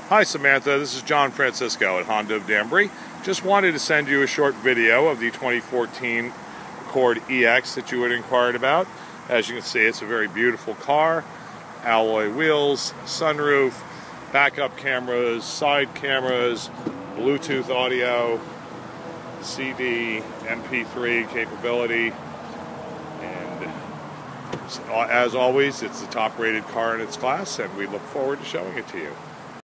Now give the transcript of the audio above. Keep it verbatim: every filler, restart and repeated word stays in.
Hi Samantha, this is John Francisco at Honda of Danbury. Just wanted to send you a short video of the twenty fourteen Accord E X that you had inquired about. As you can see, it's a very beautiful car. Alloy wheels, sunroof, backup cameras, side cameras, Bluetooth audio, C D, M P three capability, and as always, it's the top rated car in its class, and we look forward to showing it to you.